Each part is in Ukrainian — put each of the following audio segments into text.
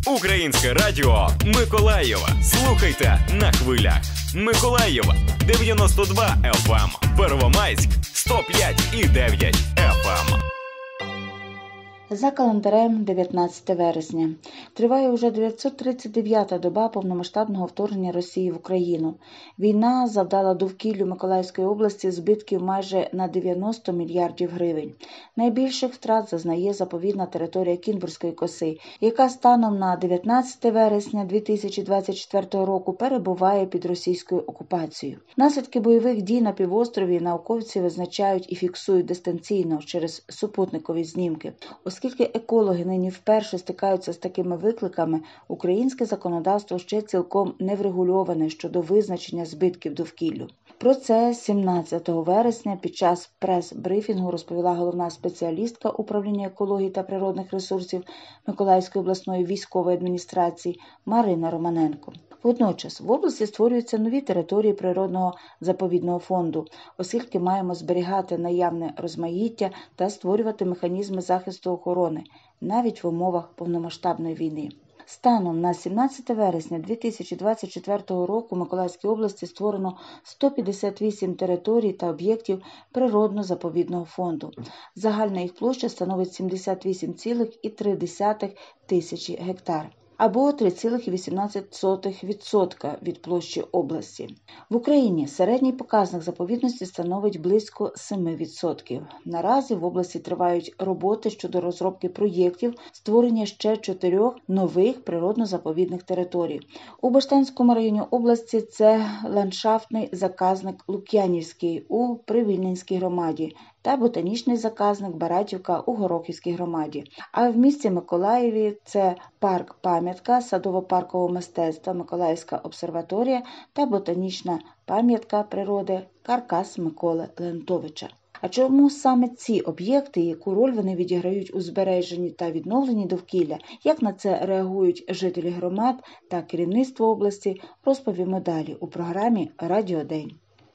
Українське радіо Миколаєва. Слухайте на хвилях. Миколаєва 92 FM, Первомайськ 105,9 FM. За календарем 19 вересня. Триває уже 939-та доба повномасштабного вторгнення Росії в Україну. Війна завдала довкіллю Миколаївської області збитків майже на 90 мільярдів гривень. Найбільших втрат зазнає заповідна територія Кінбурзької коси, яка станом на 19 вересня 2024 року перебуває під російською окупацією. Наслідки бойових дій на півострові науковці визначають і фіксують дистанційно через супутникові знімки. Оскільки екологи нині вперше стикаються з такими викликами, українське законодавство ще цілком не врегульоване щодо визначення збитків довкіллю. Про це 17 вересня під час прес-брифінгу розповіла головна спеціалістка управління екології та природних ресурсів Миколаївської обласної військової адміністрації Марина Романенко. Водночас в області створюються нові території природного заповідного фонду, оскільки маємо зберігати наявне розмаїття та створювати механізми захисту охорони, навіть в умовах повномасштабної війни. Станом на 17 вересня 2024 року в Миколаївській області створено 158 територій та об'єктів природно-заповідного фонду. Загальна їх площа становить 78,3 тисячі гектар. Або 3,18% від площі області. В Україні середній показник заповідності становить близько 7%. Наразі в області тривають роботи щодо розробки проєктів створення ще 4 нових природно-заповідних територій. У Баштанському районі області це ландшафтний заказник Лук'янівський у Привільненській громаді та ботанічний заказник Баратівка у Горохівській громаді. А в місті Миколаєві це парк-пам'ятка садово-паркового мистецтва Миколаївська обсерваторія та ботанічна пам'ятка природи Каркас Миколи Леонтовича. А чому саме ці об'єкти, яку роль вони відіграють у збереженні та відновленні довкілля, як на це реагують жителі громад та керівництво області, розповімо далі у програмі «Радіодень».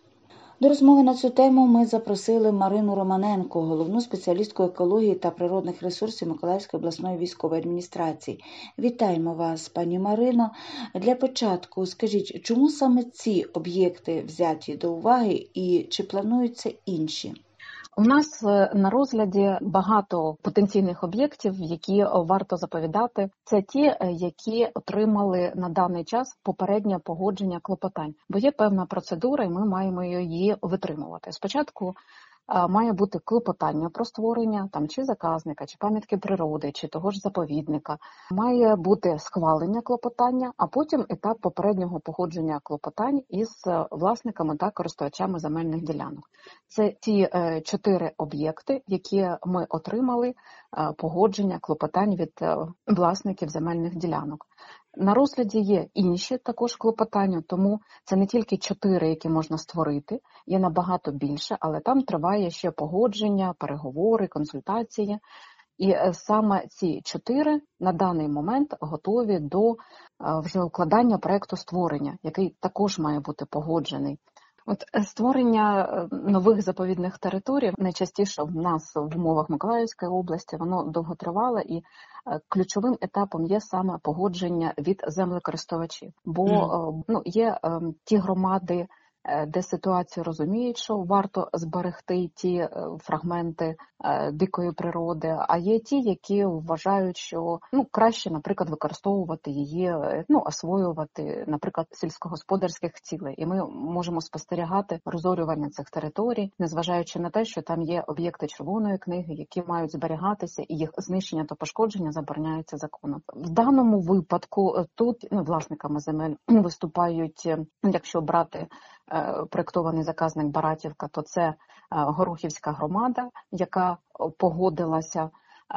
До розмови на цю тему ми запросили Марину Романенко, головну спеціалістку екології та природних ресурсів Миколаївської обласної військової адміністрації. Вітаємо вас, пані Марино. Для початку скажіть, чому саме ці об'єкти взяті до уваги і чи плануються інші? У нас на розгляді багато потенційних об'єктів, які варто заповідати. Це ті, які отримали на даний час попереднє погодження клопотань. Бо є певна процедура, і ми маємо її витримувати. Спочатку має бути клопотання про створення там чи заказника, чи пам'ятки природи, чи того ж заповідника. Має бути схвалення клопотання, а потім етап попереднього погодження клопотань із власниками та користувачами земельних ділянок. Це ті 4 об'єкти, які ми отримали погодження клопотань від власників земельних ділянок. На розгляді є інші також клопотання, тому це не тільки 4, які можна створити, є набагато більше, але там триває ще погодження, переговори, консультації. І саме ці 4 на даний момент готові до вже укладання проекту створення, який також має бути погоджений. От створення нових заповідних територій найчастіше в нас в умовах Миколаївської області, воно довготривале і ключовим етапом є саме погодження від землекористувачів. Бо є ті громади, де ситуацію розуміють, що варто зберегти ті фрагменти дикої природи, а є ті, які вважають, що краще, наприклад, використовувати її, освоювати, наприклад, сільськогосподарських цілей. І ми можемо спостерігати розорювання цих територій, незважаючи на те, що там є об'єкти червоної книги, які мають зберігатися, і їх знищення та пошкодження забороняється законом. В даному випадку тут власниками земель виступають, якщо брати проєктований заказник Баратівка, то це Горохівська громада, яка погодилася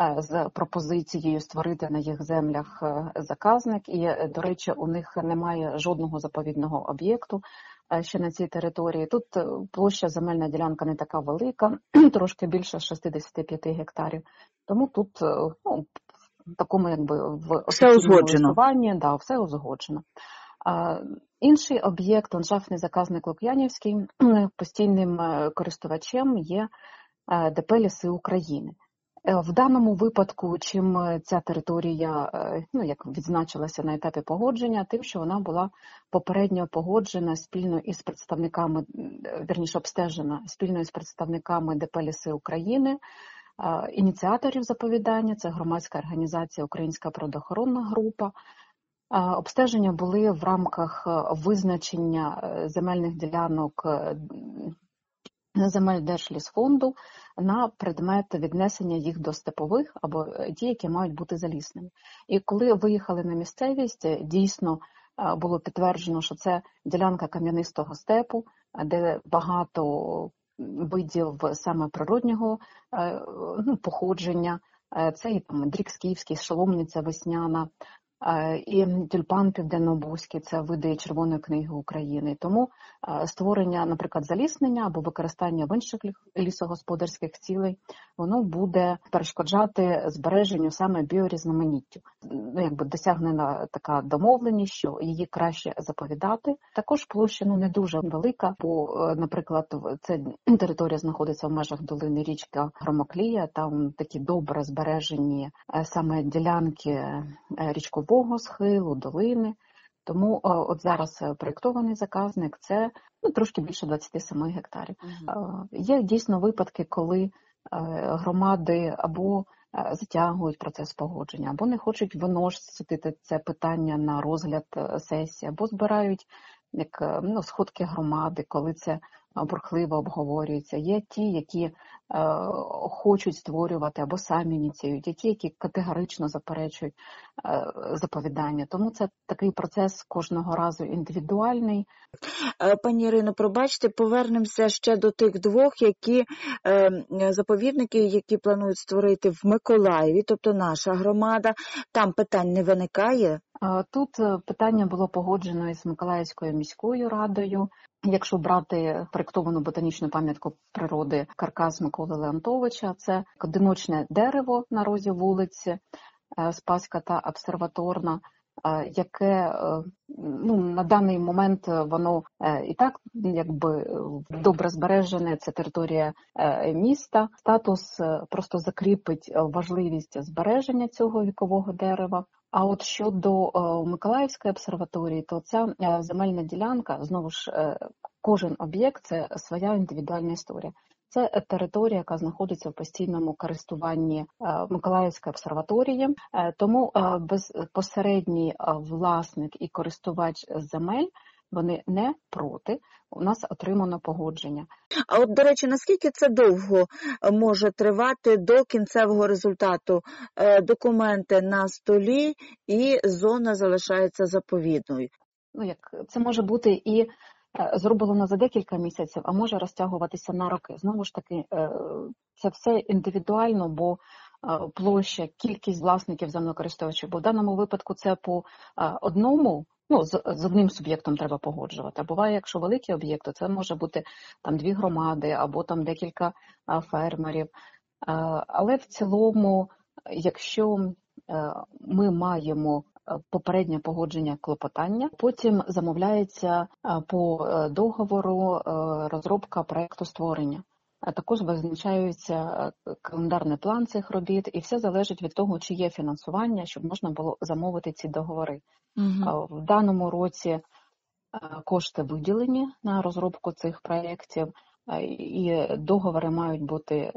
з пропозицією створити на їх землях заказник. І, до речі, у них немає жодного заповідного об'єкту ще на цій території. Тут площа земельна ділянка не така велика, трошки більше 65 гектарів. Тому тут в такому в офіційному листуванні, все узгоджено. Інший об'єкт, ландшафтний заказник Лук'янівський, постійним користувачем є ДП «Ліси України». В даному випадку, чим ця територія, як відзначилася на етапі погодження, тим, що вона була попередньо погоджена спільно із представниками, вірніше обстежена спільно із представниками ДП «Ліси України», ініціаторів заповідання, це громадська організація «Українська природоохоронна група». Обстеження були в рамках визначення земельних ділянок земель Держлісфонду на предмет віднесення їх до степових або ті, які мають бути залісними. І коли виїхали на місцевість, дійсно було підтверджено, що це ділянка кам'янистого степу, де багато видів саме природнього походження. Це і дрік скіфський, шоломниця весняна, і тюльпан південнобузький, це види Червоної книги України. Тому створення, наприклад, заліснення або використання в інших лісогосподарських цілей, воно буде перешкоджати збереженню саме біорізноманіттю. Досягнена така домовленість, що її краще заповідати. Також площа не дуже велика, бо, наприклад, ця територія знаходиться в межах долини річка Громоклія, там такі добре збережені саме ділянки річкового схилу, долини. Тому от зараз проєктований заказник – це трошки більше 27 гектарів. Є дійсно випадки, коли громади або затягують процес погодження, або не хочуть виносити це питання на розгляд сесії, або збирають сходки громади, коли це бурхливо обговорюється. Є ті, які хочуть створювати або самі ініціюють, є ті, які категорично заперечують заповідання. Тому це такий процес кожного разу індивідуальний. Пані Ірино, пробачте, повернемося ще до тих двох, заповідників, які планують створити в Миколаєві, тобто наша громада. Там питань не виникає? Тут питання було погоджено із Миколаївською міською радою. Якщо брати проєктовану ботанічну пам'ятку природи «Каркас» Миколи Леонтовича, це одиночне дерево на розі вулиці Спаська та Обсерваторна, яке на даний момент воно і так добре збережене, це територія міста. Статус просто закріпить важливість збереження цього вікового дерева. А от щодо Миколаївської обсерваторії, то ця земельна ділянка, знову ж, кожен об'єкт – це своя індивідуальна історія. Це територія, яка знаходиться в постійному користуванні Миколаївської обсерваторії, тому безпосередній власник і користувач земель, вони не проти, у нас отримано погодження. А от, до речі, наскільки це довго може тривати до кінцевого результату? Документи на столі і зона залишається заповідною? Це може бути і зроблено за декілька місяців, а може розтягуватися на роки. Знову ж таки, це все індивідуально, бо площа, кількість власників землекористувачів, бо в даному випадку це по одному, з одним суб'єктом треба погоджувати. А буває, якщо великі об'єкти, це може бути там 2 громади або там декілька фермерів. Але в цілому, якщо ми маємо попереднє погодження клопотання, потім замовляється по договору розробка проєкту створення. Також визначається календарний план цих робіт, і все залежить від того, чи є фінансування, щоб можна було замовити ці договори. В даному році кошти виділені на розробку цих проєктів, і договори мають бути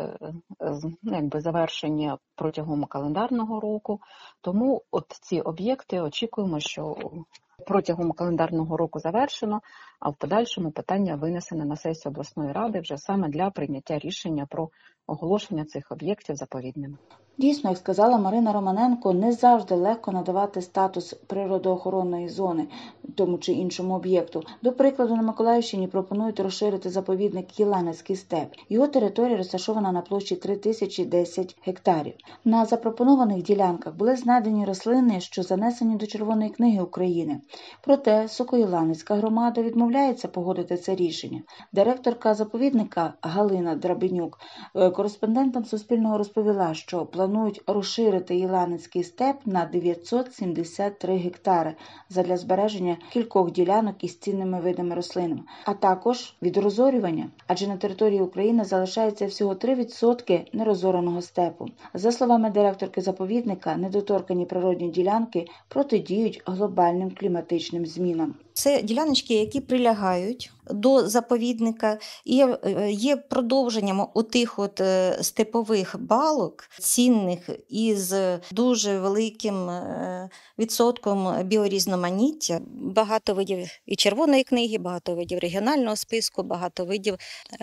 завершені протягом календарного року. Тому от ці об'єкти очікуємо, що протягом календарного року завершено, а в подальшому питання винесене на сесію обласної ради вже саме для прийняття рішення про оголошення цих об'єктів заповідними. Дійсно, як сказала Марина Романенко, не завжди легко надавати статус природоохоронної зони тому чи іншому об'єкту. До прикладу, на Миколаївщині пропонують розширити заповідник Єланецький степ. Його територія розташована на площі 3010 гектарів. На запропонованих ділянках були знайдені рослини, що занесені до Червоної книги України. Проте Сокоєланецька громада відмовляється погодити це рішення. Директорка заповідника Галина Драбенюк Кореспондентам Суспільного розповіла, що планують розширити Єланицький степ на 973 гектари задля збереження кількох ділянок із цінними видами рослин, а також від розорювання, адже на території України залишається всього 3% нерозореного степу. За словами директорки заповідника, недоторкані природні ділянки протидіють глобальним кліматичним змінам. Це діляночки, які прилягають до заповідника і є продовженням отих степових балок, цінних із дуже великим відсотком біорізноманіття. Багато видів і червоної книги, багато видів регіонального списку, багато видів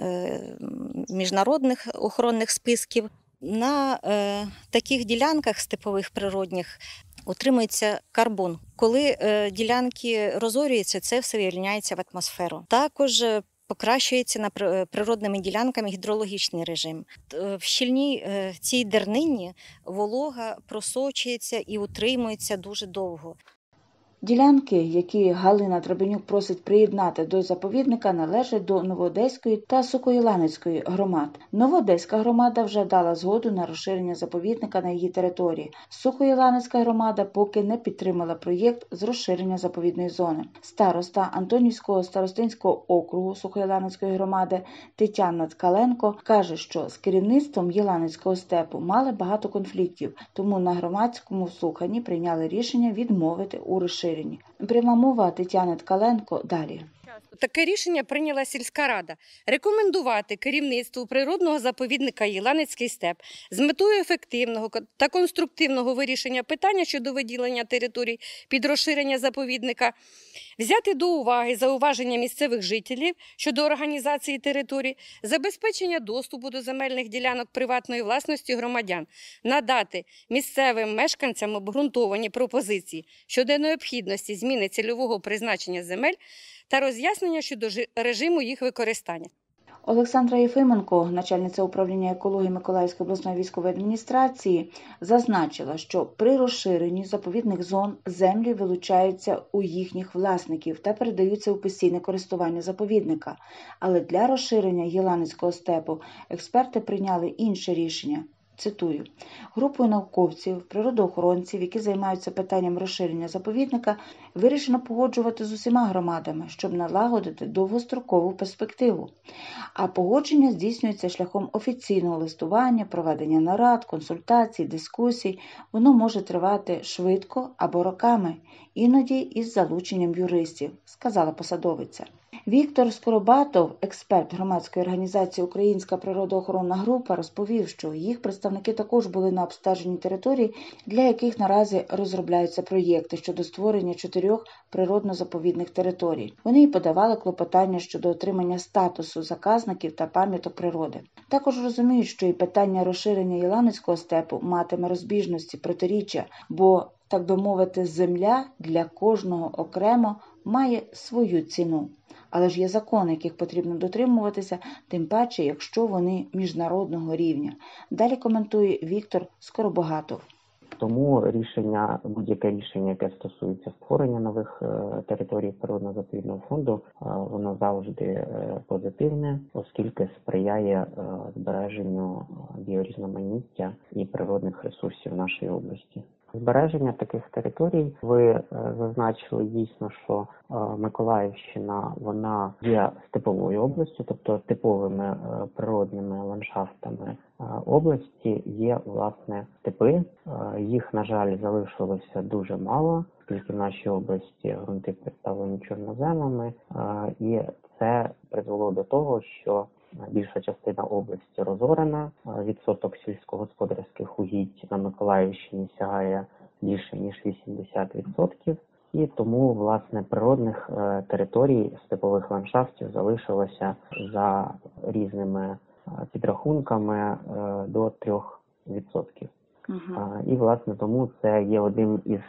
міжнародних охоронних списків. На таких ділянках степових природних утримується карбон. Коли ділянки розорюються, це все вивільняється в атмосферу. Також покращується на природними ділянками гідрологічний режим. В щільній цій дернині волога просочується і утримується дуже довго. Ділянки, які Галина Требенюк просить приєднати до заповідника, належать до Новоодеської та Сокоєланицької громад. Новоодеська громада вже дала згоду на розширення заповідника на її території. Сокоєланицька громада поки не підтримала проєкт з розширення заповідної зони. Староста Антонівського старостинського округу Сокоєланицької громади Тетяна Ткаленко каже, що з керівництвом Єланицького степу мали багато конфліктів, тому на громадському слуханні прийняли рішення відмовити у розширенні. Пряма мова Тетяни Ткаленко далі. Таке рішення прийняла сільська рада – рекомендувати керівництву природного заповідника Єланицький степ з метою ефективного та конструктивного вирішення питання щодо виділення територій під розширення заповідника, взяти до уваги зауваження місцевих жителів щодо організації територій, забезпечення доступу до земельних ділянок приватної власності громадян, надати місцевим мешканцям обґрунтовані пропозиції щодо необхідності зміни цільового призначення земель та роз'яснення щодо режиму їх використання. Олександра Єфименко, начальниця управління екології Миколаївської обласної військової адміністрації, зазначила, що при розширенні заповідних зон землі вилучаються у їхніх власників та передаються у постійне користування заповідника. Але для розширення Єланицького степу експерти прийняли інше рішення. Цитую, групою науковців, природоохоронців, які займаються питанням розширення заповідника, вирішено погоджувати з усіма громадами, щоб налагодити довгострокову перспективу. А погодження здійснюється шляхом офіційного листування, проведення нарад, консультацій, дискусій. Воно може тривати швидко або роками, іноді із залученням юристів, сказала посадовиця. Віктор Скоробатов, експерт громадської організації «Українська природоохоронна група», розповів, що їх представники також були на обстеженні територій, для яких наразі розробляються проєкти щодо створення 4 природно-заповідних територій. Вони й подавали клопотання щодо отримання статусу заказників та пам'яток природи. Також розуміють, що і питання розширення Єланицького степу матиме розбіжності, протиріччя, бо, так би мовити, земля для кожного окремо має свою ціну. Але ж є закони, яких потрібно дотримуватися, тим паче, якщо вони міжнародного рівня. Далі коментує Віктор Скоробогатов. Тому будь-яке рішення, яке стосується створення нових територій природно-заповідного фонду, воно завжди позитивне, оскільки сприяє збереженню біорізноманіття і природних ресурсів нашої області. Збереження таких територій, ви зазначили дійсно, що Миколаївщина, вона є степовою областю, тобто типовими природними ландшафтами області є, власне, степи. Їх, на жаль, залишилося дуже мало, оскільки в нашій області ґрунти представлені чорноземами, і це призвело до того, що більша частина області розорена, відсоток сільськогосподарських угідь на Миколаївщині сягає більше, ніж 80%. І тому, власне, природних територій, степових ландшафтів залишилося за різними підрахунками до 3%. І, власне, тому це є одним із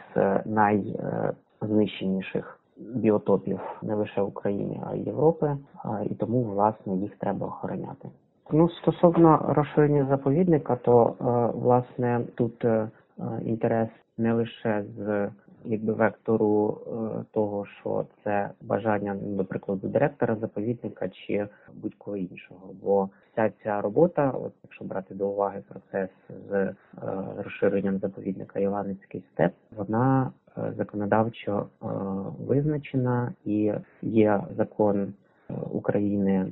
найзнищеніших біотопів не лише України, а й Європи, і тому, власне, їх треба охороняти. Стосовно розширення заповідника, то, власне, тут інтерес не лише з вектору того, що це бажання, до прикладу, директора заповідника чи будь-кого іншого. Бо вся ця робота, от якщо брати до уваги процес з розширенням заповідника Ілланецький степ, вона законодавчо визначена, і є закон України,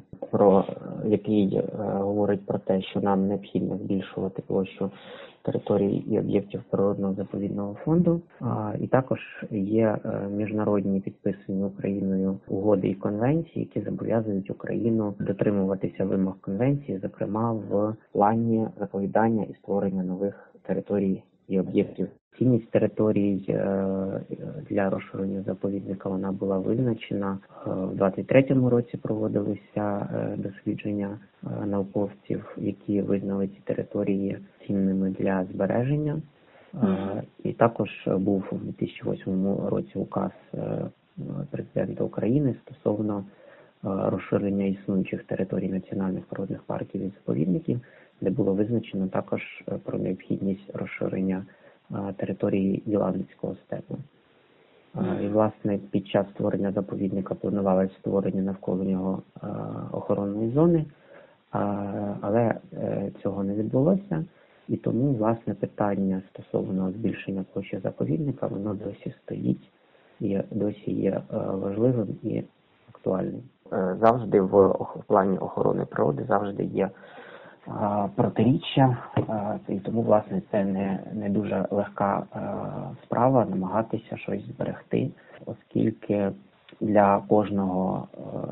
який говорить про те, що нам необхідно збільшувати площу територій і об'єктів природного заповідного фонду. І також є міжнародні підписані Україною угоди і конвенції, які зобов'язують Україну дотримуватися вимог конвенції, зокрема в плані заповідання і створення нових територій і об'єктів. Цінність територій для розширення заповідника вона була визначена. В 23-му році проводилися дослідження науковців, які визнали ці території цінними для збереження. І також був у 2008 році указ президента України стосовно розширення існуючих територій національних природних парків і заповідників, де було визначено також про необхідність розширення території Ілланецького степу. І, власне, під час створення заповідника планувалось створення навколо нього охоронної зони, але цього не відбулося. І тому, власне, питання стосовно збільшення площі заповідника, воно досі стоїть і досі є важливим і актуальним. Завжди в плані охорони природи завжди є протиріччя, і тому, власне, це не дуже легка справа намагатися щось зберегти, оскільки для кожного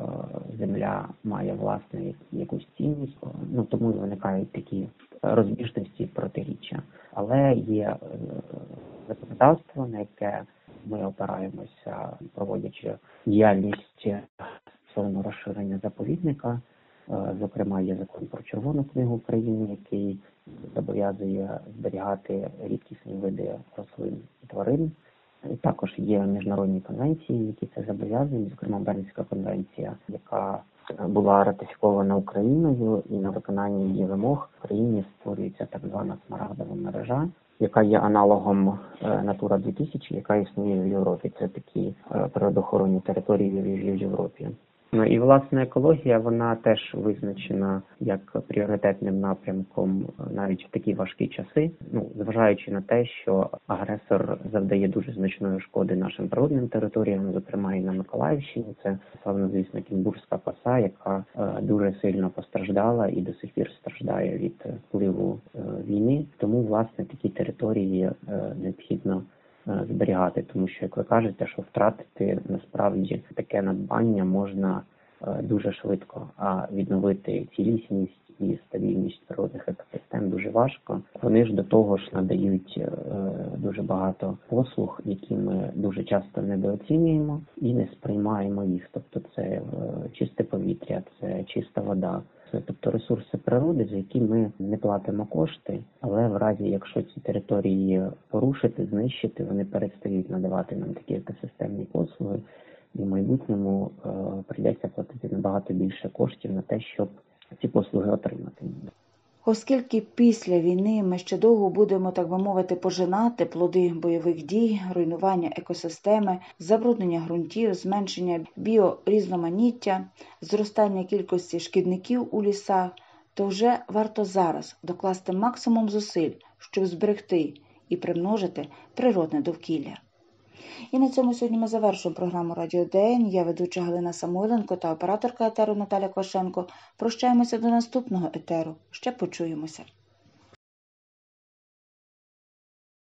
земля має, власне, якусь цінність, тому і виникають такі розбіжності і протиріччя. Але є законодавство, на яке ми опираємося, проводячи діяльність стосовно розширення заповідника. Зокрема, є закон про Червону книгу України, який зобов'язує зберігати рідкісні види рослин і тварин. І також є міжнародні конвенції, які це зобов'язують, зокрема Бернська конвенція, яка була ратифікована Україною, і на виконання її вимог в Україні створюється так звана смарагдова мережа, яка є аналогом Натура 2000, яка існує в Європі. Це такі природоохоронні території в Європі. І, власне, екологія, вона теж визначена як пріоритетним напрямком навіть в такі важкі часи, зважаючи на те, що агресор завдає дуже значної шкоди нашим природним територіям, зокрема і на Миколаївщині. Це, славнозвісна Кінбурзька коса, яка дуже сильно постраждала і до сих пір страждає від впливу війни. Тому, власне, такі території необхідно зберігати, тому що, як ви кажете, що втратити насправді таке надбання можна дуже швидко, а відновити цілісність і стабільність природних екосистем дуже важко. Вони ж до того ж надають дуже багато послуг, які ми дуже часто недооцінюємо і не сприймаємо їх. Тобто це чисте повітря, це чиста вода. Тобто ресурси природи, за які ми не платимо кошти, але в разі, якщо ці території порушити, знищити, вони перестають надавати нам такі екосистемні послуги, і в майбутньому прийдеться платити набагато більше коштів на те, щоб ці послуги отримати. Оскільки після війни ми ще довго будемо, так би мовити, пожинати плоди бойових дій, руйнування екосистеми, забруднення ґрунтів, зменшення біорізноманіття, зростання кількості шкідників у лісах, то вже варто зараз докласти максимум зусиль, щоб зберегти і примножити природне довкілля. І на цьому сьогодні ми завершуємо програму «Радіо ДН». Я ведуча Галина Самойленко та операторка етеру Наталя Квашенко. Прощаємося до наступного етеру. Ще почуємося.